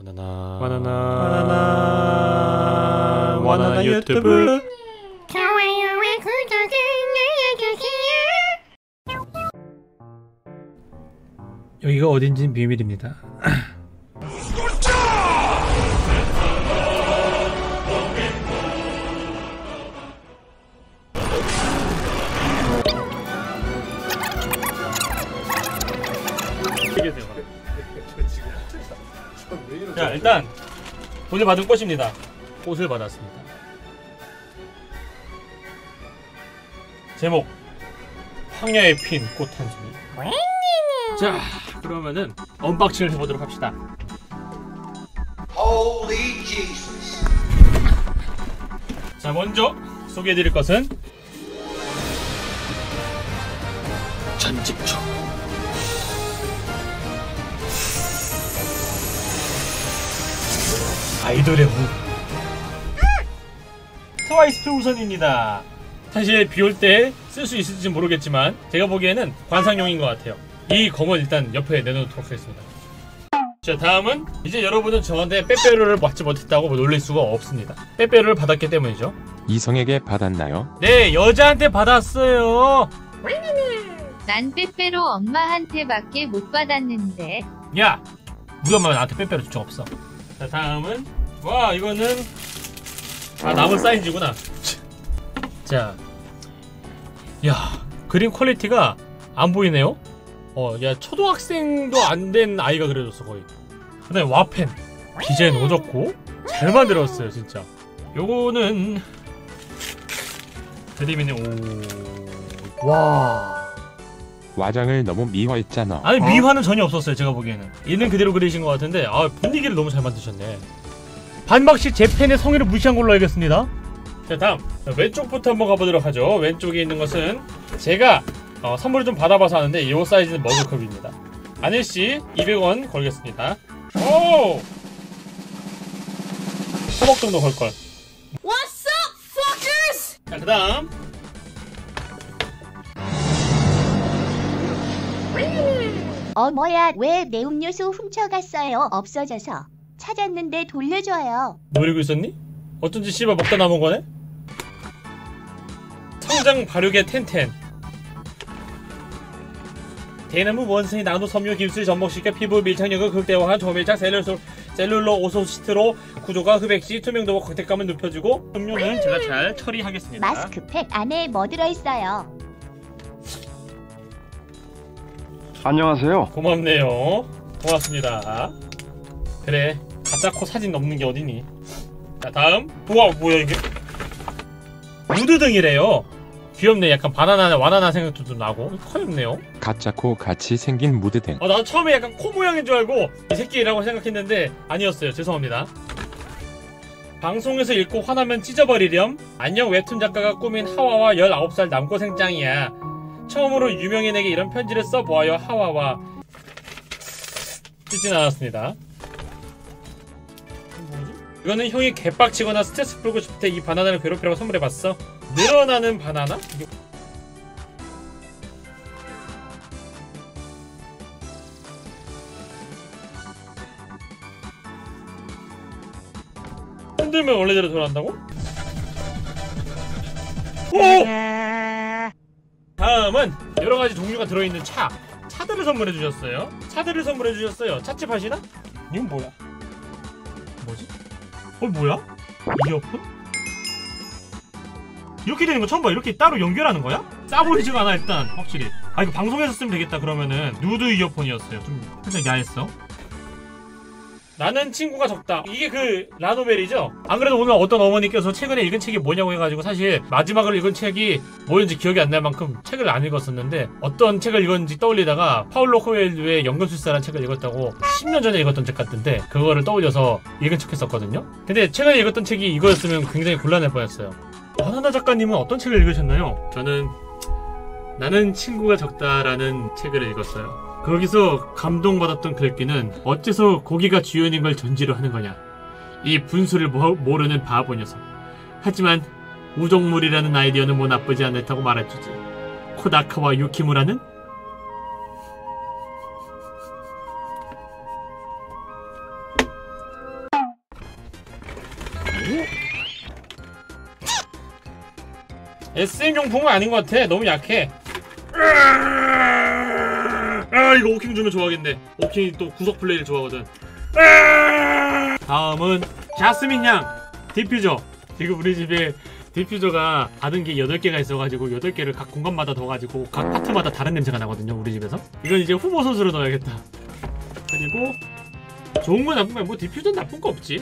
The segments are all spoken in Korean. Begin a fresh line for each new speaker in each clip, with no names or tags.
바나나 유튜브.
좋아요와 구독을 눌러주세요.
여기가 어딘진 비밀입니다. 자, 일단 돈을 받은 꽃입니다. 꽃을 받았습니다. 제목: 황야에 핀 꽃 한 송이. 자, 그러면은 언박싱을 해보도록 합시다.
Holy Jesus.
자, 먼저 소개해드릴 것은 전집초. 아이돌의 무. 트와이스 우선입니다. 사실 비 올 때 쓸 수 있을지 모르겠지만 제가 보기에는 관상용인 것 같아요. 이 검은 일단 옆에 내놓도록 하겠습니다. 자, 다음은 이제 여러분은 저한테 빼빼로를 받지 못했다고 놀릴 수가 없습니다. 빼빼로를 받았기 때문이죠.
이성에게 받았나요?
네, 여자한테 받았어요.
난 빼빼로 엄마한테밖에 못 받았는데.
야, 우리 엄마가 나한테 빼빼로 준 적 없어. 자, 다음은 와, 이거는 남은 사이즈구나. 자, 야, 그림 퀄리티가 안 보이네요. 야, 초등학생도 안 된 아이가 그려줬어 거의. 그다음에 와펜 디자인 오졌고 잘 만들었어요 진짜. 요거는 그림이네. 와.
와장을 너무 미화했잖아.
아니, 미화는 전혀 없었어요. 제가 보기에는 있는 그대로 그리신 것 같은데, 분위기를 너무 잘 만드셨네. 반박식 제 펜의 성의를 무시한 걸로 알겠습니다. 자, 다음 왼쪽부터 한번 가보도록 하죠. 왼쪽에 있는 것은 제가 선물을 좀 받아봐서 하는데, 이 사이즈는 머그컵입니다. 아닐씨 200원 걸겠습니다. 오! 3억 정도 걸걸.
What's up, fuckers?
자, 그 다음
뭐야, 왜 내 음료수 훔쳐갔어요? 없어져서 찾았는데 돌려줘요.
노리고 있었니? 어쩐지 씨발 먹다 남은 거네? 성장 발육의 텐텐. 대나무 원숭이 나노 섬유 깁스를 접목시켜 피부 밀착력을 극대화한 초밀착 셀룰로 오소시트로 구조가 흡액시 투명도와 광택감을 높여주고, 음료는 제가 잘 처리하겠습니다.
마스크팩 안에 뭐 들어있어요?
안녕하세요.
고맙네요. 고맙습니다. 그래, 가짜코 사진 넘는 게 어디니. 자, 다음. 우와, 뭐야 이게? 무드등이래요. 귀엽네. 약간 바나나 와나나 생각도 좀 나고 커엽네요.
가짜코 같이 생긴 무드등.
나도 처음에 약간 코 모양인 줄 알고 이 새끼라고 생각했는데 아니었어요. 죄송합니다. 방송에서 읽고 화나면 찢어버리렴. 안녕, 웹툰 작가가 꾸민 하와와 19살 남고생짱이야. 처음으로 유명인에게 이런 편지를 써보아요. 하와와. 찢진 않았습니다. 뭐지? 이거는 형이 개빡치거나 스트레스 풀고 싶을 때 이 바나나를 괴롭히라고 선물해봤어. 늘어나는 바나나? 흔들면 원래대로 돌아간다고? 오! 다음은 여러가지 종류가 들어있는 차들을 선물해주셨어요. 차집 하시나? 이건 뭐야? 뭐지? 뭐야? 이어폰? 이렇게 되는 거 처음 봐. 이렇게 따로 연결하는 거야? 싸보이지가 않아. 일단 확실히 이거 방송에서 쓰면 되겠다. 그러면은 누드 이어폰이었어요. 좀 살짝 야했어. 나는 친구가 적다. 이게 그 라노벨이죠? 안 그래도 오늘 어떤 어머니께서 최근에 읽은 책이 뭐냐고 해가지고, 사실 마지막으로 읽은 책이 뭐였는지 기억이 안 날 만큼 책을 안 읽었었는데, 어떤 책을 읽었는지 떠올리다가 파울로 코엘료의 연금술사라는 책을 읽었다고 10년 전에 읽었던 책 같은데, 그거를 떠올려서 읽은 척 했었거든요. 근데 최근에 읽었던 책이 이거였으면 굉장히 곤란할 뻔했어요. 바나나 작가님은 어떤 책을 읽으셨나요? 저는 나는 친구가 적다라는 책을 읽었어요. 거기서 감동받았던 글귀는, 어째서 고기가 주연인 걸 전지로 하는 거냐, 이 분수를 모르는 바보 녀석. 하지만 우정물이라는 아이디어는 뭐 나쁘지 않다고 말해주지. 코다카와 유키무라는 SM용품은 아닌 것 같아. 너무 약해. 이거 오킹 주면 좋아하겠네. 오킹이 또 구석 플레이를 좋아하거든. 다음은 자스민 향 디퓨저. 지금 우리 집에 디퓨저가 받은 게 8개가 있어가지고 8개를 각 공간마다 둬가지고 각 파트마다 다른 냄새가 나거든요, 우리 집에서. 이건 이제 후보 선수로 넣어야겠다. 그리고 좋은 거 나쁜 거야. 뭐 디퓨저는 나쁜 거 없지.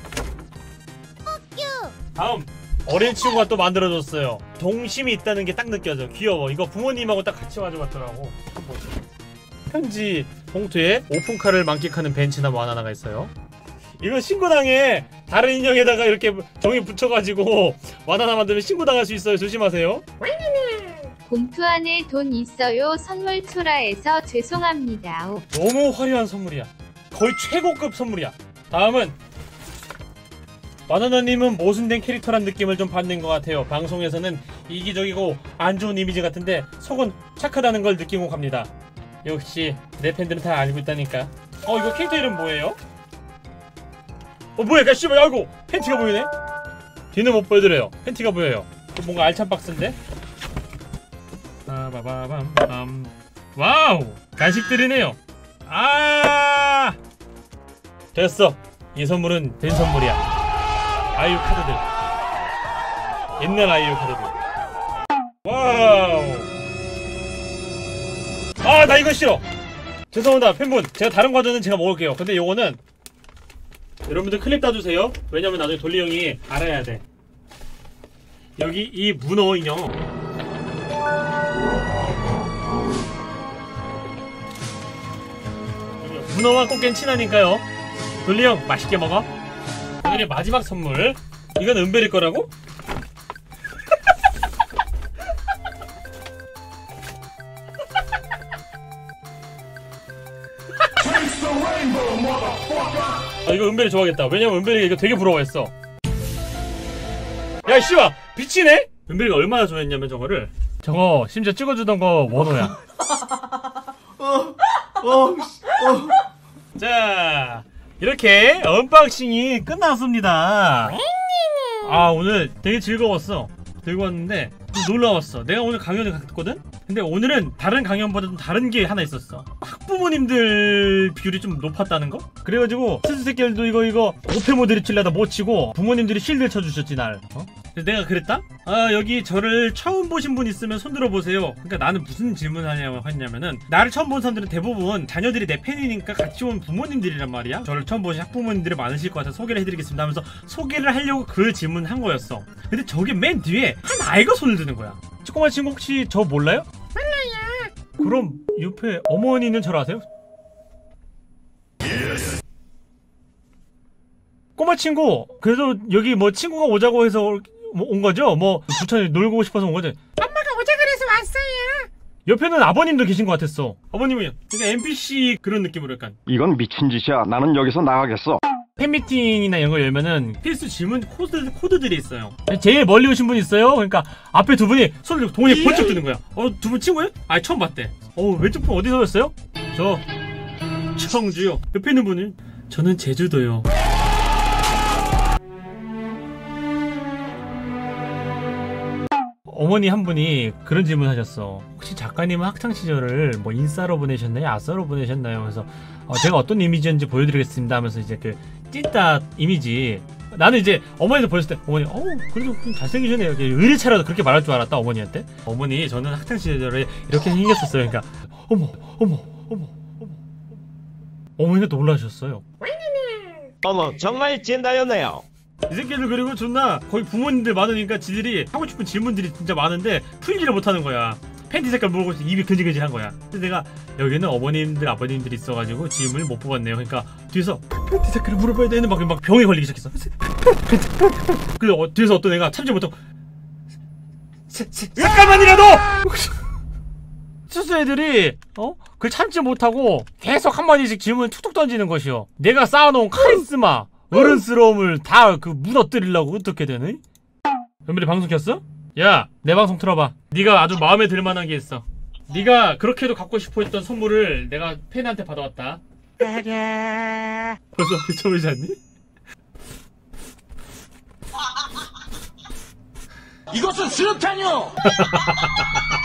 다음 어린 친구가 또 만들어줬어요. 동심이 있다는 게 딱 느껴져. 귀여워. 이거 부모님하고 딱 같이 가져갔더라고. 편지 봉투에 오픈카를 만끽하는 벤츠나무 하나가 있어요. 이거 신고당해. 다른 인형에다가 이렇게 종이 붙여가지고 와나나 만들면 신고당할 수 있어요. 조심하세요.
봉투 안에 돈 있어요. 선물 초라해서 죄송합니다.
너무 화려한 선물이야. 거의 최고급 선물이야. 다음은 바나나님은 모순된 캐릭터란 느낌을 좀 받는 것 같아요. 방송에서는 이기적이고 안 좋은 이미지 같은데 속은 착하다는 걸 느끼고 갑니다. 역시 내 팬들은 다 알고 있다니까. 이거 캐릭터 이름 뭐예요? 뭐야? 씨발, 아이고 팬티가 보이네. 뒤는 못 보여드려요. 팬티가 보여요. 뭔가 알찬 박스인데. 와우, 간식들이네요. 됐어. 이 선물은 된 선물이야. 아이유 카드들. 옛날 아이유 카드들. 와우. 나 이거 싫어. 죄송합니다 팬분. 제가 다른 과자는 제가 먹을게요. 근데 요거는 여러분들 클립 따주세요. 왜냐면 나중에 돌리 형이 알아야 돼. 여기 이 문어 인형. 문어와 꽃게는 친하니까요. 돌리 형 맛있게 먹어. 오늘의 마지막 선물. 이건 은별이 거라고? 이거 은별이 좋아하겠다. 왜냐면 은별이가 이거 되게 부러워했어. 야 씨발 비치네? 은별이가 얼마나 좋아했냐면 저거 심지어 찍어주던 거 원호야. 자, 이렇게 언박싱이 끝났습니다. 오늘 되게 즐거웠어. 들고 왔는데 좀 놀라웠어. 내가 오늘 강연을 갔거든? 근데 오늘은 다른 강연보다 좀 다른 게 하나 있었어. 학부모님들 비율이 좀 높았다는 거? 그래가지고 스스 새끼들도 이거 오페모 드립칠려다 못 치고 부모님들이 실드를 쳐주셨지 날. 그래서 내가 그랬다? 여기 저를 처음 보신 분 있으면 손들어 보세요. 그러니까 나는 무슨 질문을 했냐면은 나를 처음 본 사람들은 대부분 자녀들이 내 팬이니까 같이 온 부모님들이란 말이야. 저를 처음 보신 학부모님들이 많으실 것 같아서 소개를 해드리겠습니다 하면서 소개를 하려고 그 질문을 한 거였어. 근데 저게 맨 뒤에 한 아이가 손을 드는 거야. 꼬마 친구 혹시 저 몰라요? 몰라요. 그럼 옆에 어머니는 저를 아세요? 꼬마 친구, 그래도 여기 뭐 친구가 오자고 해서 온 거죠? 뭐 부천에 놀고 싶어서 온 거죠?
엄마가 오자 그래서 왔어요.
옆에는 아버님도 계신 것 같았어. 아버님은 그러니까 NPC 그런 느낌으로 약간.
이건 미친 짓이야. 나는 여기서 나가겠어.
팬미팅이나 이런 거 열면은 필수 질문 코드들이 있어요. 제일 멀리 오신 분 있어요? 그러니까 앞에 두 분이 손을 들고 동시에 번쩍 드는 거야. 두 분 친구예요? 처음 봤대. 왼쪽 분 어디서 오셨어요? 저 청주요. 옆에 있는 분은 저는 제주도요. 어머니 한 분이 그런 질문 하셨어. 혹시 작가님은 학창시절을 뭐 인싸로 보내셨나요? 아싸로 보내셨나요? 그래서 제가 어떤 이미지인지 보여드리겠습니다 하면서 이제 그 찐따 이미지. 나는 이제 어머니도 보였을 때 어머니 그래도 좀 잘생기셨네요. 의리차라도 그렇게 말할 줄 알았다 어머니한테. 어머니 저는 학창시절에 이렇게 생겼었어요. 그러니까 어머 어머니가 놀라셨어요.
어머 정말 찐따였네요.
이 새끼들 그리고 존나 거의 부모님들 많으니까 지들이 하고 싶은 질문들이 진짜 많은데 풀지를 못하는 거야. 팬티 색깔 물어보고 있을 때 입이 근질근질한 거야. 근데 내가 여기는 어머님들 아버님들이 있어가지고 질문을 못 뽑았네요. 그러니까 뒤에서 팬티 색깔을 물어봐야 되는 막 병에 걸리기 시작했어. 그래서 뒤에서 어떤 애가 참지 못하고 잠깐만이라도! 수수 애들이 그걸 참지 못하고 계속 한마디씩 질문을 툭툭 던지는 것이요. 내가 쌓아놓은 카리스마 어른스러움을 다 무너뜨리려고 어떻게 되는? 연별이 방송 켰어? 야, 내 방송 틀어봐. 네가 아주 마음에 들만한 게 있어. 네가 그렇게도 갖고 싶어 했던 선물을 내가 팬한테 받아왔다. 벌써 미쳐보이지 않니?
이것은 수류탄이요.